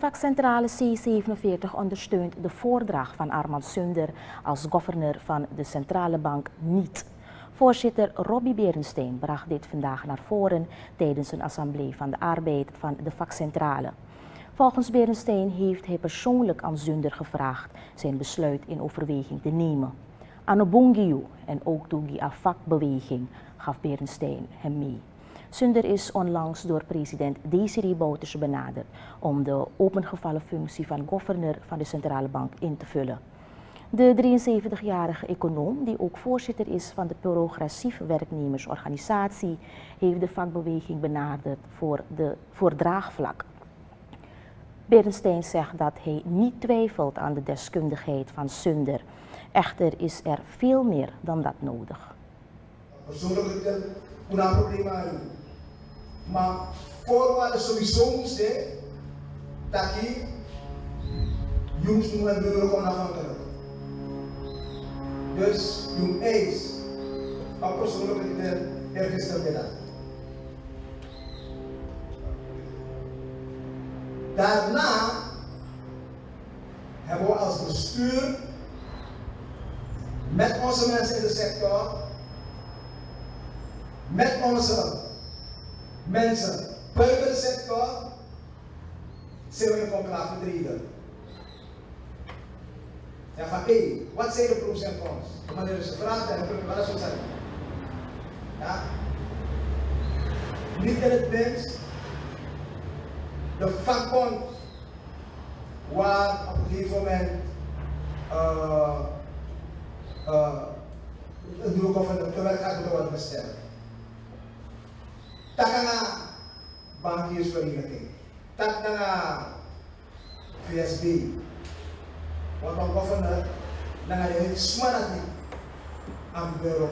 vakcentrale C47 ondersteunt de voordracht van Armand Sunder als gouverneur van de centrale bank niet. Voorzitter Robbie Berensteen bracht dit vandaag naar voren tijdens een assemblee van de arbeid van de vakcentrale. Volgens Berensteen heeft hij persoonlijk aan Sunder gevraagd zijn besluit in overweging te nemen. Anobungiu en ook Tugi vakbeweging gaf Berensteen hem mee. Sunder is onlangs door president Desiree Bouterse benaderd om de opengevallen functie van gouverneur van de centrale bank in te vullen. De 73-jarige econoom, die ook voorzitter is van de progressieve werknemersorganisatie, heeft de vakbeweging benaderd voor draagvlak. Berensteen zegt dat hij niet twijfelt aan de deskundigheid van Sunder. Echter is er veel meer dan dat nodig. Persoonlijk een probleem aan. Maar voorwaarden sowieso moest dat je jongens moet een bureau onafhankelijk. Dus je eis van persoonlijke gesteldheid. Daarna hebben we als bestuur met onze mensen in de sector, met onze mensen buiten de sector, zijn we in conclave getreden. Ja, van wat zijn de pros en cons? Wanneer ze vragen, dan kunnen we dat zo zeggen. Ja? Niet in het minst de vakbond waar op een gegeven moment een nieuwe gouverneur te werk gaat worden gesteld. Takana bankiersvereniging, takana VSB, want een gouverneur dan gaat hij smarati aan bureau.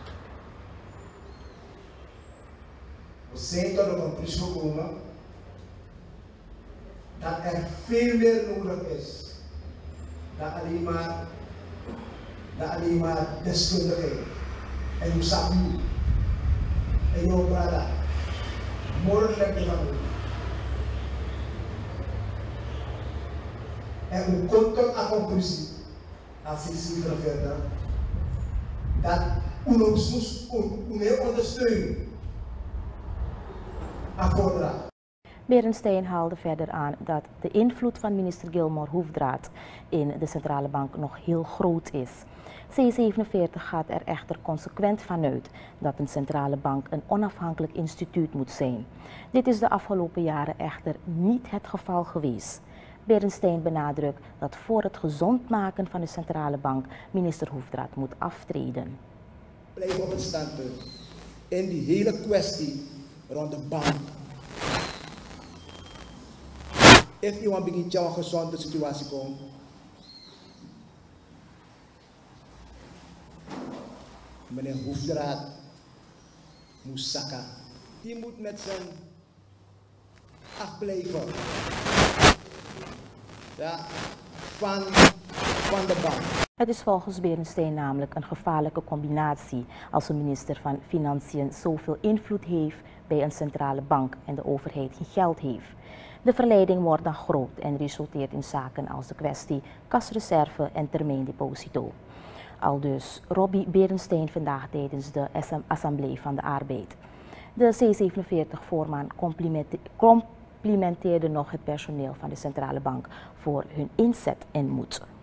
We zijn tot op een punt gekomen dat er veel meer nodig is dan alleen maar deskundigheid. En je zag nu, en je brada, morgen heb je van doen. En hoe komt tot een conclusie, als je ziet verder, dat ons moest ondersteunen aan voordracht. Berensteen haalde verder aan dat de invloed van minister Gilmore Hoefdraad in de centrale bank nog heel groot is. C47 gaat er echter consequent vanuit dat een centrale bank een onafhankelijk instituut moet zijn. Dit is de afgelopen jaren echter niet het geval geweest. Berensteen benadrukt dat voor het gezond maken van de centrale bank minister Hoefdraad moet aftreden. Blijf op het standpunt in die hele kwestie rond de bank. Als iemand begint een gezonde situatie komt, meneer Hoefdraad moet zakken. Die moet met zijn afblijven van de bank. Het is volgens Berensteen namelijk een gevaarlijke combinatie als een minister van Financiën zoveel invloed heeft bij een centrale bank en de overheid geen geld heeft. De verleiding wordt dan groot en resulteert in zaken als de kwestie kasreserve en termijndeposito. Aldus Robbie Berensteen vandaag tijdens de assemblee van de arbeid. De C47-voorman complimenteerde nog het personeel van de centrale bank voor hun inzet en moed.